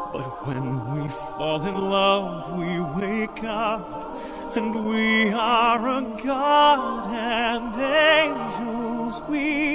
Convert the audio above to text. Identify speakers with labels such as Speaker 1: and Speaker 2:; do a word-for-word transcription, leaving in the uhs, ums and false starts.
Speaker 1: But when we fall in love, we wake up, and we are a god and angels we